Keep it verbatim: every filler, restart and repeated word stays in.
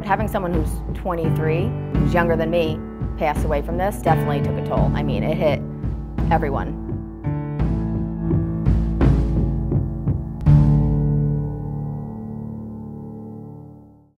having someone who's twenty-three, who's younger than me, pass away from this definitely took a toll. I mean, it hit everyone.